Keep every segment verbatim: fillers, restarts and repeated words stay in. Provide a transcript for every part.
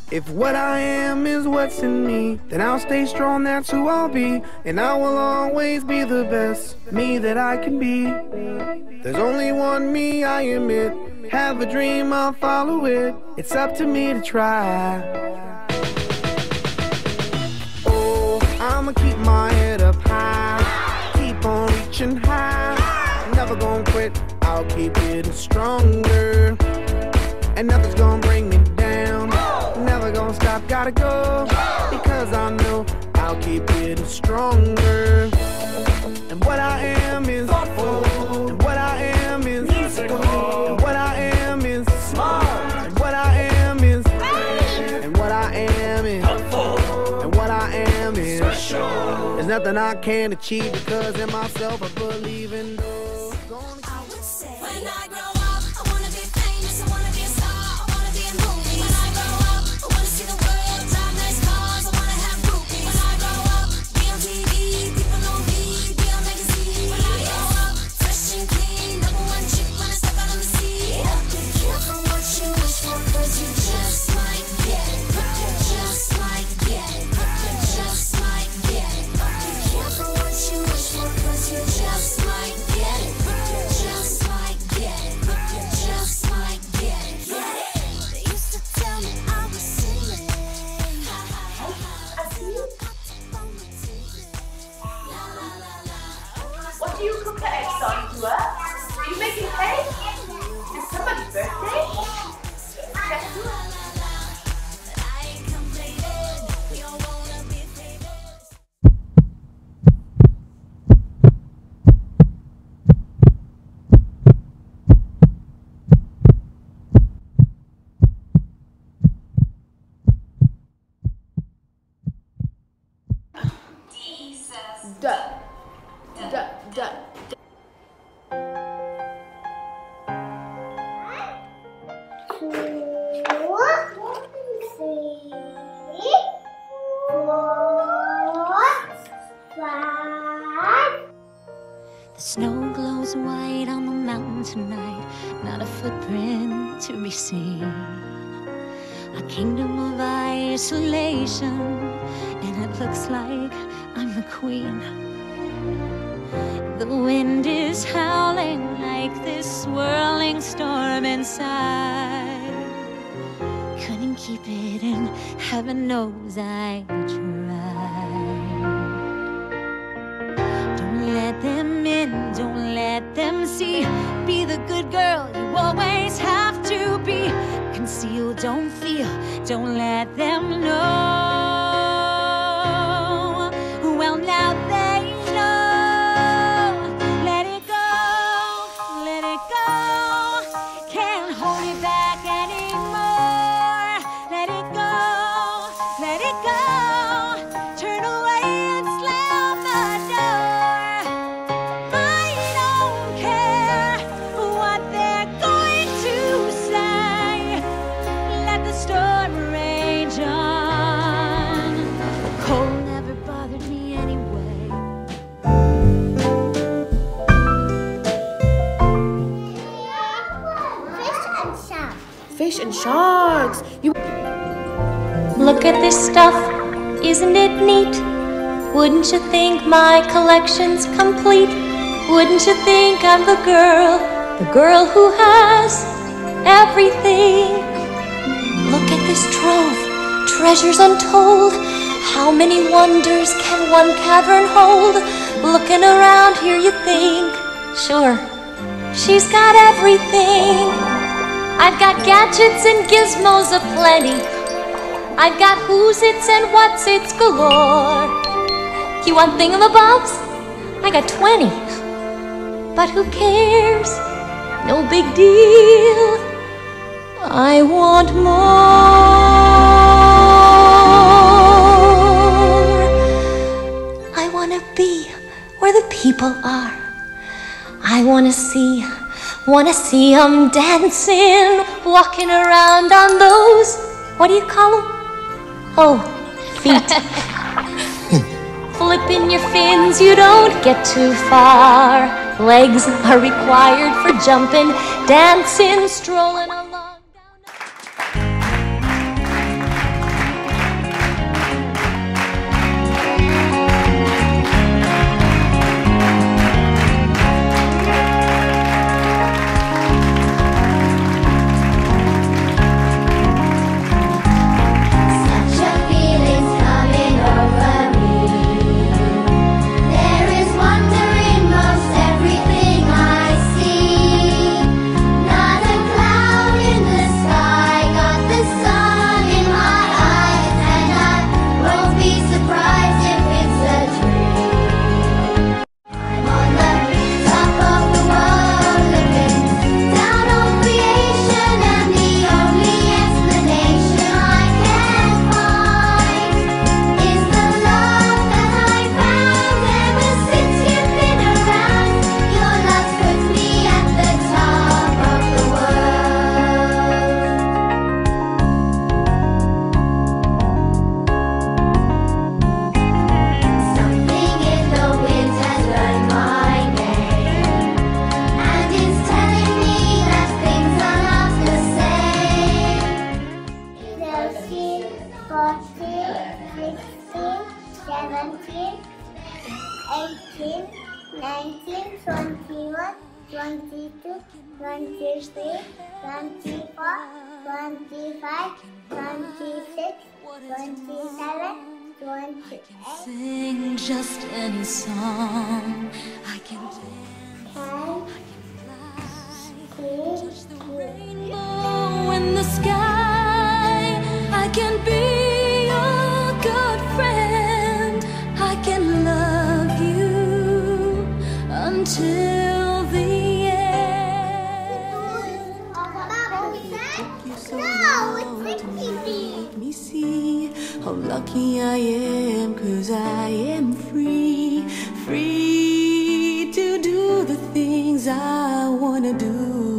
If what I am is what's in me, then I'll stay strong, that's who I'll be. And I will always be the best me that I can be. There's only one me, I admit. Have a dream, I'll follow it. It's up to me to try. Oh, I'ma keep my head up high, keep on reaching high. Never gonna quit, I'll keep getting stronger. And nothing's gonna bring me down. Never gonna stop, gotta go. Because I know I'll keep getting stronger. And what I am is oh, and what I am is musical. And what I am is smart. And what I am is and what I am is and what I am is special. There's nothing I can't achieve because in myself I believe in those. I would say when I grow up, I wanna be famous, I wanna be a star, I wanna be in movies. When I grow up, I wanna see the world, drive nice cars, I wanna have groupies. When I grow up, be on T V, people know me, be on magazine. When I grow up, fresh and clean, number one chick when I step out on the scene. Be careful what you wish for, cause you just might get it. You just might get it. You just might get it. Be careful what you wish for, cause you just might get it. You just might get it. You just might get it. They used to tell me I was silly. What do you cook at Exxon to us? Are you making cake? Is somebody's birthday? Check it out. Duh. Duh, duh. The snow glows white on the mountain tonight, not a footprint to be seen. A kingdom of isolation, and it looks like I'm the queen. The wind is howling like this swirling storm inside. Couldn't keep it in, heaven knows I tried. Don't let them in, don't let them see. Be the good girl you always have to be. Conceal, don't feel, don't let them know. Well, now they know. Let it go, let it go. Can't hold it back anymore. Let it go, let it go. Turn away and slam the door. I don't care what they're going to say. Let the storm rage on. The cold never bothered me anyway. Fish and sharks. You Look at this stuff, isn't it neat? Wouldn't you think my collection's complete? Wouldn't you think I'm the girl, the girl who has everything? Look at this trove, treasures untold. How many wonders can one cavern hold? Looking around here you think, sure, she's got everything. I've got gadgets and gizmos aplenty. I've got who's its and what's its galore. You want thingamabobs? I got twenty. But who cares? No big deal. I want more. I want to be where the people are. I want to see, want to see them dancing, walking around on those, what do you call them? Oh, feet. Flipping your fins, you don't get too far. Legs are required for jumping, dancing, strolling along down. twenty-four, twenty-five, twenty-six, twenty-seven, twenty-eight. Sing just any song. I can dance. Touch the rainbow in the sky. I can be your good friend. I can love you until the end. No, it's Make me see how lucky I am, 'cause I am free, free to do the things I wanna do.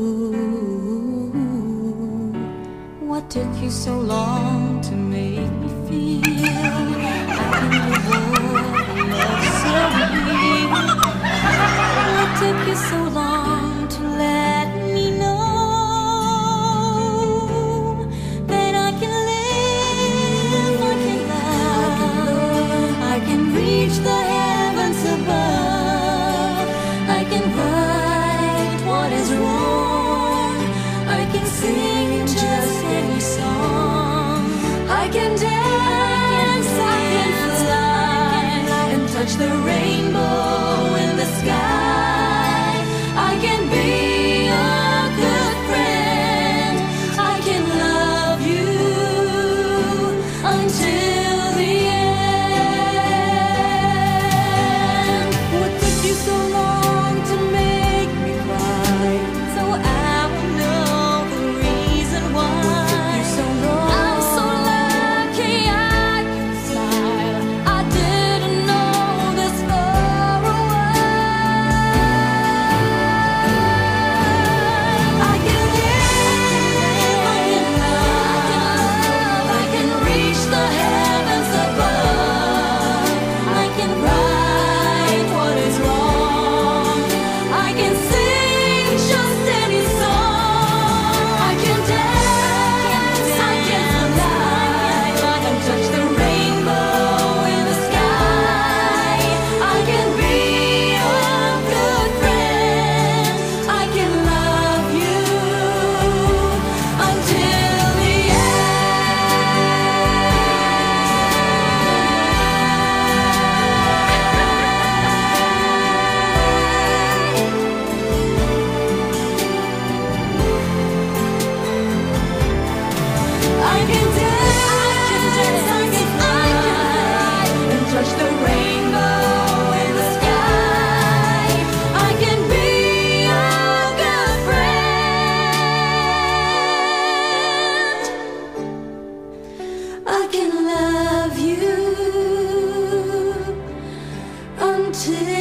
What took you so long to make me feel I can do what love so real? What took you so long to let me know that I can live, I can love, I can reach the heavens above, I can right what is wrong, I can sing just any song, I can dance, I can fly, and touch the rainbow in the sky. I can be a good friend, I can love you until the end. What took you so long to make me cry? So I will know the reason why. What took you so long? I'm so lucky I can smile. I didn't know this for a while. I can live, I can love, I can reach the heavens above, I can right what is wrong, I can sing just any song, I can dance, I can fly, I can touch the rainbow in the sky, I can be a good friend, I can love you until the I can dance, I can fly, and touch the rainbow in the sky. I can be a good friend. I can love you until